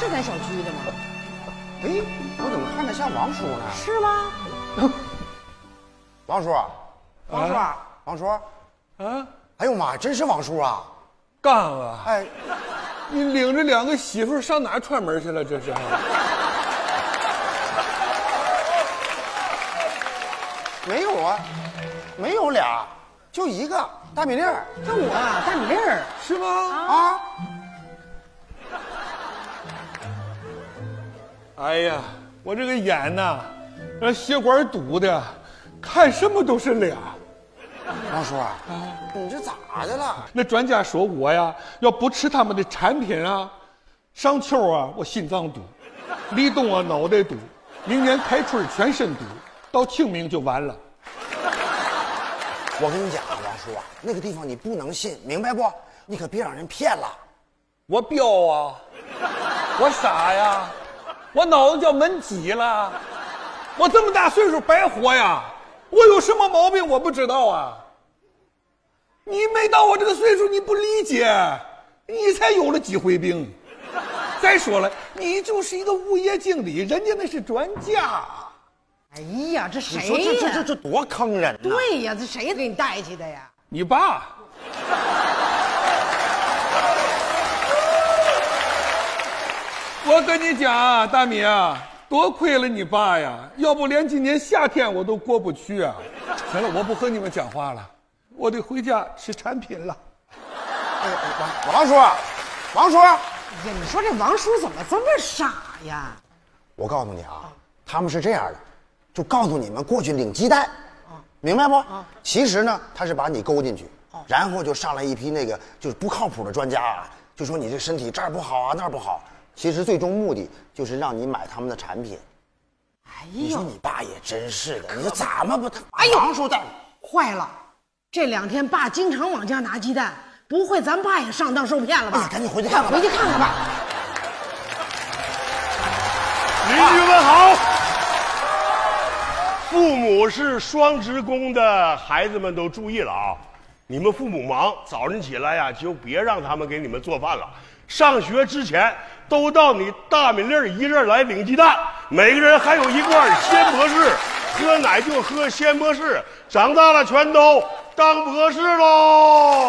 是咱小区的吗？ 哎，我怎么看着像王叔呢？ 是吗？ 王叔， 王叔， 王叔， 啊， 哎呦妈呀，真是王叔啊！ 刚啊， 哎， 你领着2个媳妇上哪串门去了？这是？ 没有啊，没有俩，就一个大米粒儿。 就我大米粒儿是吗？ 啊！ 哎呀，我这个眼呐，让血管堵的，看什么都是俩。 王叔啊，你这咋的了？ 那专家说我呀，要不吃他们的产品啊，上秋啊我心脏堵，立冬啊脑袋堵，明年开春全身堵，到清明就完了。 我跟你讲啊，王叔啊，那个地方你不能信，明白不？你可别让人骗了。 我彪啊，我傻呀，我脑子叫门挤了，我这么大岁数白活呀，我有什么毛病我不知道啊？你没到我这个岁数，你不理解，你才有了几回病。再说了，你就是一个物业经理，人家那是专家。 哎呀，这谁你说呀？ 这多坑人呐！ 对呀，这谁给你带去的呀？ 你爸。我跟你讲啊，大米啊，多亏了你爸呀，要不连今年夏天我都过不去啊。行了，我不和你们讲话了，我得回家吃产品了。 哎，王叔，王叔， 呀，你说这王叔怎么这么傻呀？ 我告诉你啊，他们是这样的，就告诉你们过去领鸡蛋，明白不？其实呢，他是把你勾进去，然后就上来一批那个就是不靠谱的专家啊，就说你这身体这儿不好啊，那儿不好。其实最终目的就是让你买他们的产品。 哎你说呦， 你爸也真是的，你说怎么不？ 哎呦王叔带坏了！这2天爸经常往家拿鸡蛋，不会咱爸也上当受骗了吧？ 哎呀赶紧回去看看吧回去看看吧。 邻居们好，父母是双职工的孩子们都注意了啊！你们父母忙，早晨起来呀，就别让他们给你们做饭了。上学之前都到你大米粒一人来领鸡蛋，每个人还有一罐鲜博士，喝奶就喝鲜博士，长大了全都当博士喽！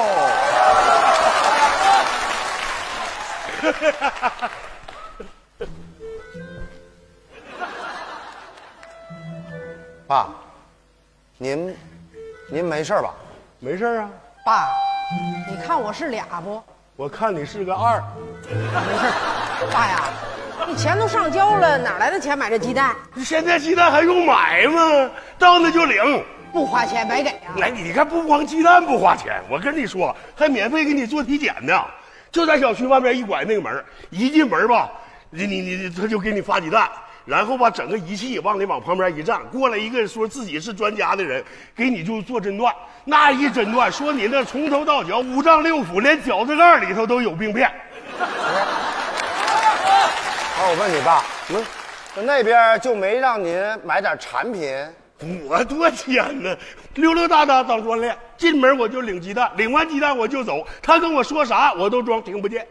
爸，您没事吧？ 没事啊， 爸，你看我是俩不？ 我看你是个2。 没事。爸呀，你钱都上交了，哪来的钱买这鸡蛋？ 现在鸡蛋还用买吗？到那就领。 不花钱白给呀？ 来，你看，不光鸡蛋不花钱，我跟你说，还免费给你做体检呢。就在小区外面一拐那个门，一进门吧，他就给你发鸡蛋，然后吧，整个仪器往旁边一站，过来一个说自己是专家的人，给你就做诊断。那一诊断说你那从头到脚5脏6腑，连脚趾盖里头都有病变。 我问你爸，那边就没让您买点产品？ 我多天呢，溜溜达达当锻炼，进门我就领鸡蛋，领完鸡蛋我就走，他跟我说啥我都装听不见。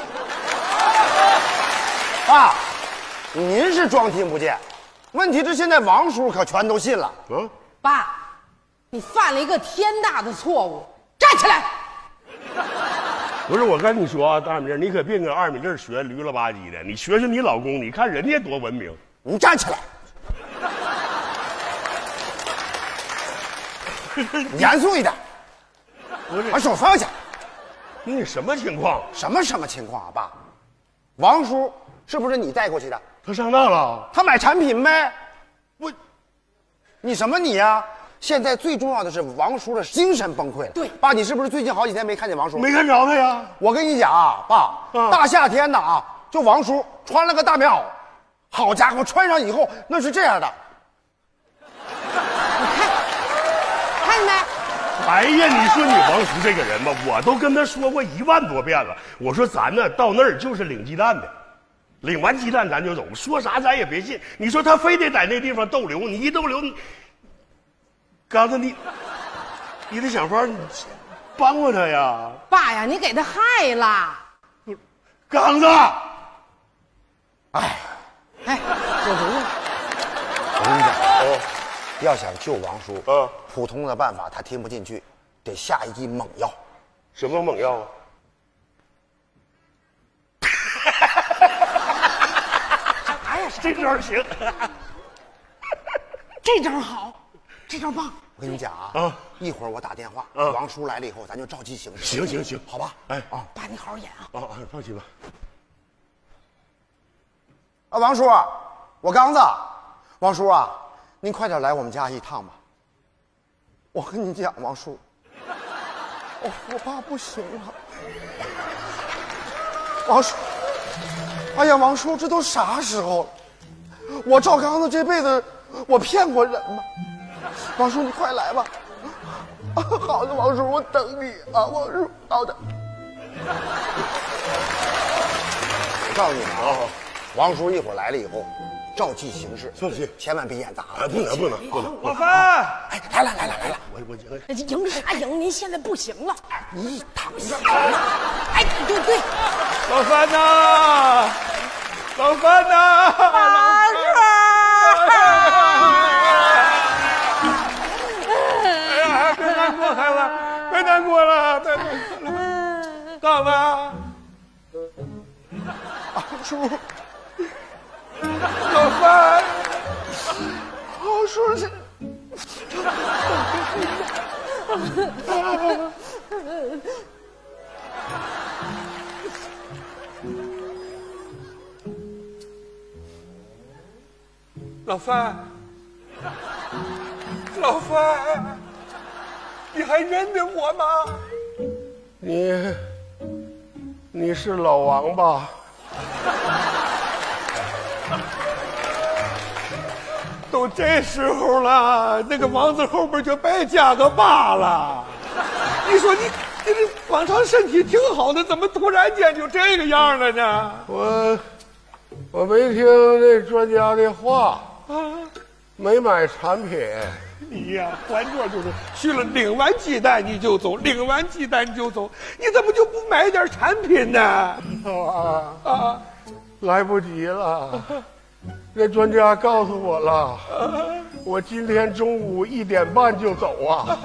爸，您是装听不见，问题是现在王叔可全都信了。 爸，你犯了一个天大的错误，站起来！ 不是，我跟你说啊，大米粒，你可别跟2米粒学驴了吧唧的，你学学你老公，你看人家多文明。 你站起来，严肃一点， 不是， 把手放下。 你什么情况？ 什么情况啊，爸？王叔是不是你带过去的？ 他上当了？ 他买产品呗。 你什么你呀？现在最重要的是王叔的精神崩溃了。 对， 爸，你是不是最近好几天没看见王叔？ 没看着他呀。 我跟你讲啊，爸，大夏天的啊，就王叔穿了个大棉袄，好家伙，穿上以后那是这样的。 看见没？ 哎呀，你说你王叔这个人吧，我都跟他说过1万多遍了。我说咱呢到那儿就是领鸡蛋的，领完鸡蛋咱就走，说啥咱也别信。你说他非得在那地方逗留，你一逗留，刚才你得想法你帮帮他呀。 爸呀，你给他害了。 刚子， 哎， 哎，有主意。 我跟你讲，要想救王叔，普通的办法他听不进去，得下一剂猛药。 什么猛药啊？ 啥呀？ 这招行， 这招好，这招棒。 我跟你讲啊，一会儿我打电话，王叔来了以后，咱就照计行事。 行， 好吧？ 哎啊， 爸，你好好演啊。 放心吧。 啊，王叔，我刚子，王叔啊，您快点来我们家一趟吧。我跟你讲，王叔，我爸不行了。王叔，哎呀，王叔，这都啥时候了？我赵刚子这辈子我骗过人吗？王叔，你快来吧。啊，好的，王叔，我等你啊，王叔，好的。我告诉你们啊，王叔一会儿来了以后，照计行事， 放心， 千万别演砸了。 不能。 老范， 哎，来了。 我赢啥赢？您现在不行了。 你躺下。 哎，对， 老范呐，老范呐， 王叔。 哎呀，别难过，孩子，别难过了，刚子， 王叔， 老范， 王叔是。 老范，你还认得我吗？ 你是老王吧？ 都这时候了，那个王字后边就别加个爸了。你说你这往常身体挺好的，怎么突然间就这个样了呢？ 我没听那专家的话没买产品。 你呀，关键就是去了领完鸡蛋你就走，领完鸡蛋你就走，你怎么就不买点产品呢？ 来不及了。那专家告诉我了，我今天中午1点半就走啊。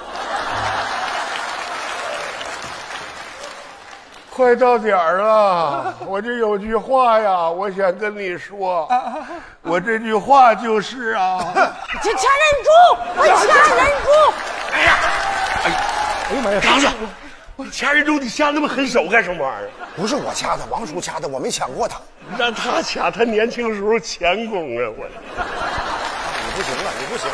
快到点儿了，我就有句话呀，我想跟你说，我这句话就是啊， 掐人中，快掐人中！ 哎呀妈呀，刚子，你掐人中你掐那么狠手干什么玩意儿？ 不是我掐的，王叔掐的，我没抢过他。 让他掐，他年轻时候前功啊！我， 你不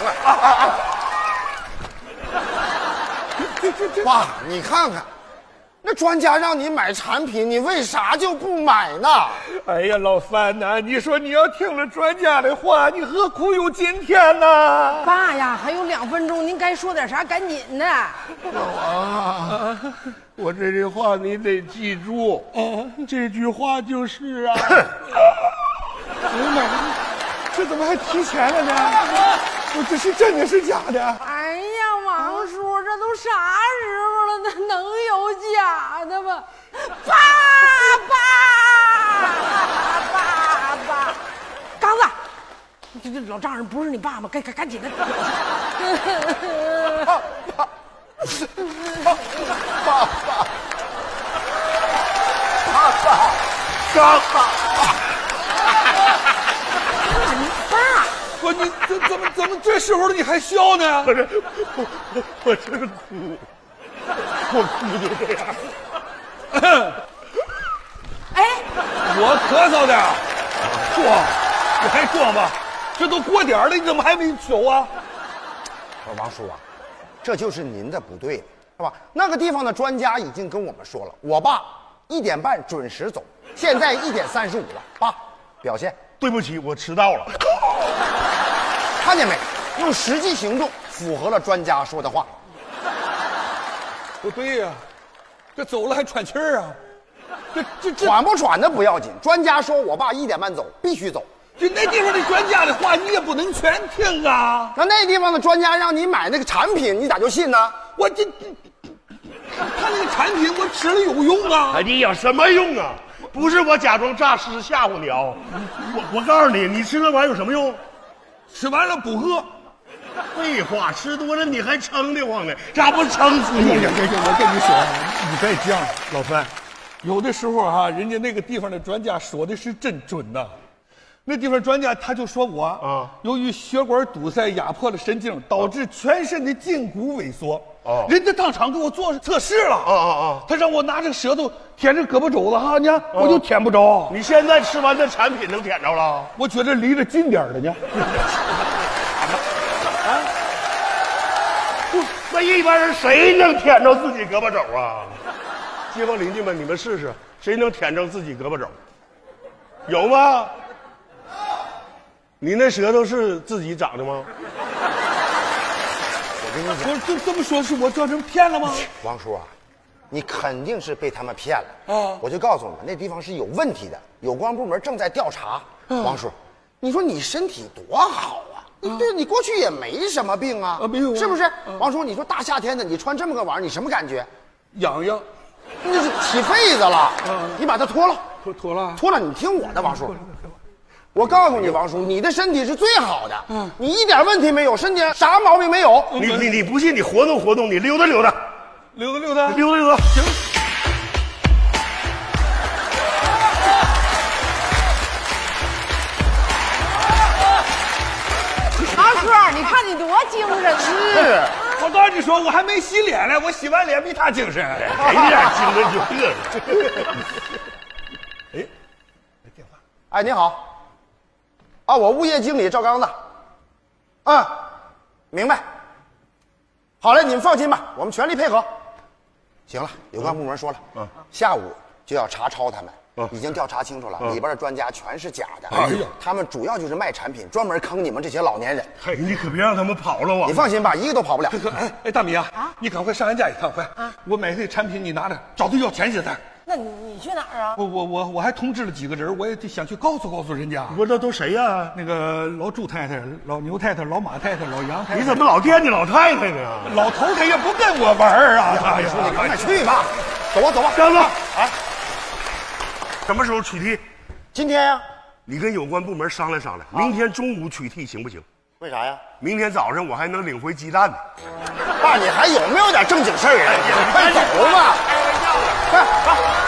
行了。爸，你看看，那专家让你买产品，你为啥就不买呢？ 哎呀，老范呐，你说你要听了专家的话，你何苦有今天呢？ 爸呀，还有2分钟，您该说点啥？赶紧的。 老王，我这句话你得记住，这句话就是啊。 哎呀妈呀，这怎么还提前了呢？我这是真的是假的？ 哎呀，王叔，这都啥时候了，那能有假的吗？爸，刚子，这老丈人不是你爸吗？赶紧的。 不，你怎么这时候你还笑呢？ 我真哭，我哭就这样。 哎， 我咳嗽的，坐，你还坐吧？这都过点了，你怎么还没走啊？ 我说王叔啊，这就是您的不对了，是吧？那个地方的专家已经跟我们说了，我爸1点半准时走，现在1点35了，爸，表现。 对不起，我迟到了。 看见没？用实际行动符合了专家说的话。 不对呀，这走了还喘气儿啊？这喘不喘的不要紧，专家说我爸1点半走，必须走。 就那地方的专家的话，你也不能全听啊。 那地方的专家让你买那个产品，你咋就信呢？ 我他那个产品我吃了有用啊。 哎，你有什么用啊？ 不是我假装诈尸吓唬你啊！我告诉你，你吃那玩意儿有什么用？ 吃完了补饿。 废话，吃多了你还撑得慌呢，这还不撑死你？ 我跟你说，你别犟，老范，有的时候哈，人家那个地方的专家说的是真准呐。那地方专家他就说我啊，由于血管堵塞压迫了神经，导致全身的筋骨萎缩。哦，人家当场给我做测试了。他让我拿着舌头舔着胳膊肘子哈，你看我就舔不着。 你现在吃完这产品能舔着了？ 我觉得离着近点的呢。 那一般人谁能舔着自己胳膊肘啊？街坊邻居们，你们试试，谁能舔着自己胳膊肘？有吗？你那舌头是自己长的吗？ 我跟你讲， 我就这么说，是我叫人骗了吗？ 王叔啊，你肯定是被他们骗了啊！我就告诉你们，那地方是有问题的，有关部门正在调查。王叔，你说你身体多好啊！你过去也没什么病啊， 没有啊， 是不是？王叔，你说大夏天的，你穿这么个玩意儿，你什么感觉？ 痒痒， 那是起痱子了。你把它脱了，脱了。你听我的，王叔。我告诉你，王叔，你的身体是最好的，你一点问题没有，身体啥毛病没有。 你不信，你活动活动，你溜达溜达， 溜达， 行。 王叔，你看你多精神！ 是， 我告诉你说，我还没洗脸呢，我洗完脸比他精神。 给你点精神就嘚瑟。 哎，电话。 哎，你好。啊，我物业经理赵刚子。明白。好嘞，你们放心吧，我们全力配合。行了，有关部门说了，下午就要查抄他们，已经调查清楚了，里边的专家全是假的。哎呀，他们主要就是卖产品，专门坑你们这些老年人。 嘿，你可别让他们跑了啊！ 你放心吧，一个都跑不了。 哎，大米啊，你赶快上俺家一趟，快！我买的产品你拿着，找他要钱去咱。 那你去哪儿啊？ 我还通知了几个人，我也想去告诉人家。 不，那都谁呀？ 那个老朱太太、老牛太太、老马太太、老杨太太。 你怎么老惦记老太太呢？ 老头他也不跟我玩啊！他呀， 你赶快去吧。走吧。 张子，什么时候取缔？ 今天呀。 你跟有关部门商量商量，明天中午取缔行不行？ 为啥呀？ 明天早上我还能领回鸡蛋呢。 爸，你还有没有点正经事儿啊？快走吧！ 开玩笑的， 快。